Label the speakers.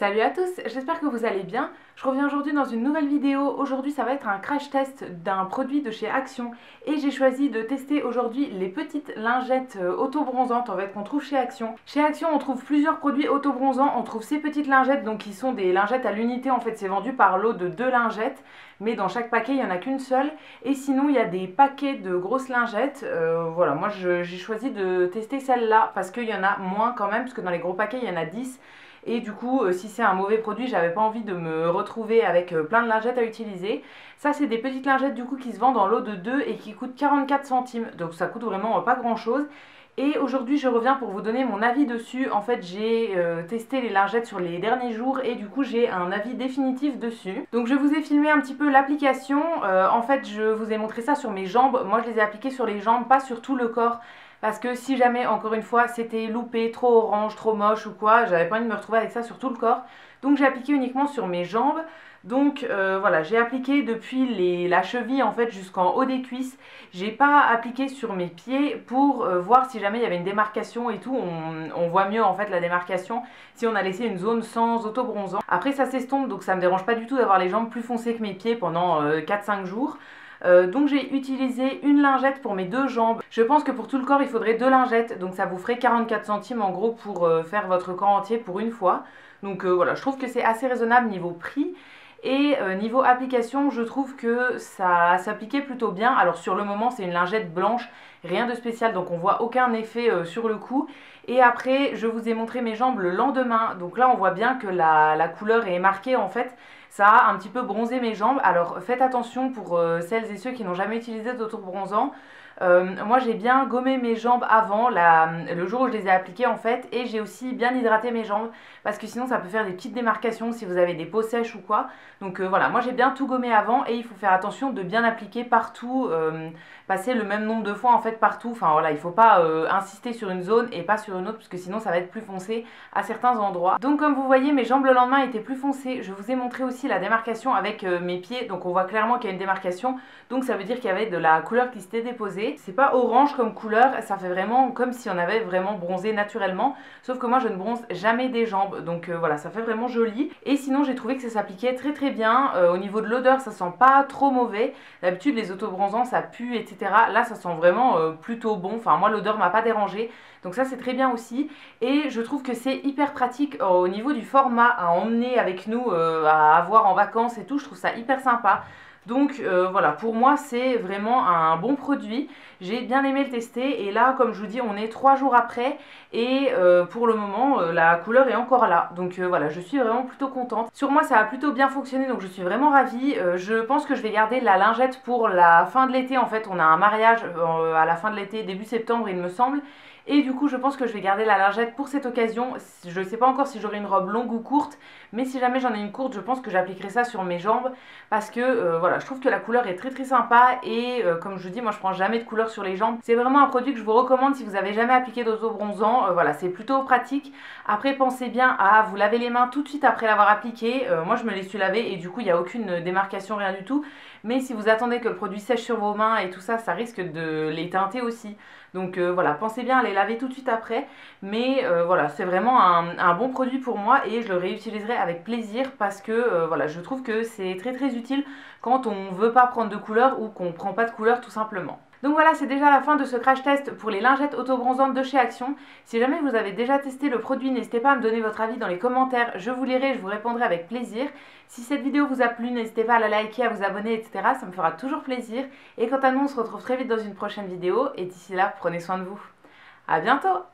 Speaker 1: Salut à tous, j'espère que vous allez bien. Je reviens aujourd'hui dans une nouvelle vidéo. Aujourd'hui ça va être un crash test d'un produit de chez Action et j'ai choisi de tester aujourd'hui les petites lingettes auto-bronzantes en fait qu'on trouve chez Action. Chez Action on trouve plusieurs produits auto-bronzants, on trouve ces petites lingettes donc qui sont des lingettes à l'unité en fait, c'est vendu par lot de 2 lingettes mais dans chaque paquet il n'y en a qu'une seule et sinon il y a des paquets de grosses lingettes. Voilà, moi j'ai choisi de tester celle-là parce qu'il y en a moins quand même parce que dans les gros paquets il y en a 10. Et du coup, si c'est un mauvais produit, j'avais pas envie de me retrouver avec plein de lingettes à utiliser. Ça, c'est des petites lingettes du coup qui se vendent en lot de 2 et qui coûtent 44 centimes. Donc ça coûte vraiment pas grand chose. Et aujourd'hui, je reviens pour vous donner mon avis dessus. En fait, j'ai testé les lingettes sur les derniers jours et du coup, j'ai un avis définitif dessus. Donc je vous ai filmé un petit peu l'application. En fait, je vous ai montré ça sur mes jambes. Moi, je les ai appliquées sur les jambes, pas sur tout le corps. Parce que si jamais, encore une fois, c'était loupé, trop orange, trop moche ou quoi, j'avais pas envie de me retrouver avec ça sur tout le corps. Donc j'ai appliqué uniquement sur mes jambes. Donc voilà, j'ai appliqué depuis la cheville en fait jusqu'en haut des cuisses. J'ai pas appliqué sur mes pieds pour voir si jamais il y avait une démarcation et tout. On voit mieux en fait la démarcation si on a laissé une zone sans auto-bronzant. Après ça s'estompe donc ça me dérange pas du tout d'avoir les jambes plus foncées que mes pieds pendant 4-5 jours. Donc j'ai utilisé une lingette pour mes 2 jambes. Je pense que pour tout le corps il faudrait 2 lingettes. Donc ça vous ferait 44 centimes en gros pour faire votre corps entier pour une fois. Donc voilà, je trouve que c'est assez raisonnable niveau prix. Et niveau application, je trouve que ça s'appliquait plutôt bien. Alors sur le moment c'est une lingette blanche, rien de spécial, donc on voit aucun effet sur le coup. Et après je vous ai montré mes jambes le lendemain, donc là on voit bien que la couleur est marquée en fait. Ça a un petit peu bronzé mes jambes, alors faites attention pour celles et ceux qui n'ont jamais utilisé d'auto-bronzant. Moi j'ai bien gommé mes jambes avant, le jour où je les ai appliquées en fait, et j'ai aussi bien hydraté mes jambes parce que sinon ça peut faire des petites démarcations si vous avez des peaux sèches ou quoi. Donc voilà, moi j'ai bien tout gommé avant et il faut faire attention de bien appliquer partout, passer le même nombre de fois en fait partout. Enfin voilà, il faut pas insister sur une zone et pas sur une autre parce que sinon ça va être plus foncé à certains endroits. Donc comme vous voyez, mes jambes le lendemain étaient plus foncées. Je vous ai montré aussi la démarcation avec mes pieds, donc on voit clairement qu'il y a une démarcation, donc ça veut dire qu'il y avait de la couleur qui s'était déposée. C'est pas orange comme couleur, ça fait vraiment comme si on avait vraiment bronzé naturellement, sauf que moi je ne bronze jamais des jambes, donc voilà, ça fait vraiment joli. Et sinon j'ai trouvé que ça s'appliquait très très bien. Au niveau de l'odeur ça sent pas trop mauvais. D'habitude les autobronzants ça pue etc, là ça sent vraiment plutôt bon. Enfin moi l'odeur m'a pas dérangé, donc ça c'est très bien aussi. Et je trouve que c'est hyper pratique au niveau du format à emmener avec nous, à avoir en vacances et tout. Je trouve ça hyper sympa. Donc voilà, pour moi c'est vraiment un bon produit. J'ai bien aimé le tester et là comme je vous dis on est 3 jours après et pour le moment la couleur est encore là. Donc voilà, je suis vraiment plutôt contente. Sur moi ça a plutôt bien fonctionné, donc je suis vraiment ravie. Je pense que je vais garder la lingette pour la fin de l'été. En fait on a un mariage à la fin de l'été, début septembre il me semble. Et du coup je pense que je vais garder la lingette pour cette occasion. Je ne sais pas encore si j'aurai une robe longue ou courte, mais si jamais j'en ai une courte je pense que j'appliquerai ça sur mes jambes parce que voilà, je trouve que la couleur est très très sympa. Et comme je vous dis, moi je prends jamais de couleur sur les jambes. C'est vraiment un produit que je vous recommande si vous avez jamais appliqué d'auto-bronzant. Voilà, c'est plutôt pratique. Après pensez bien à vous laver les mains tout de suite après l'avoir appliqué. Moi je me les suis lavées et du coup il n'y a aucune démarcation, rien du tout. Mais si vous attendez que le produit sèche sur vos mains et tout ça, ça risque de les teinter aussi. Donc voilà, pensez bien à les laver tout de suite après. Mais voilà, c'est vraiment un bon produit pour moi et je le réutiliserai avec plaisir parce que voilà, je trouve que c'est très très utile quand on veut pas prendre de couleur ou qu'on prend pas de couleur tout simplement. Donc voilà, c'est déjà la fin de ce crash test pour les lingettes auto-bronzantes de chez Action. Si jamais vous avez déjà testé le produit, n'hésitez pas à me donner votre avis dans les commentaires. Je vous lirai, je vous répondrai avec plaisir. Si cette vidéo vous a plu, n'hésitez pas à la liker, à vous abonner, etc. Ça me fera toujours plaisir. Et quant à nous, on se retrouve très vite dans une prochaine vidéo. Et d'ici là, prenez soin de vous. À bientôt!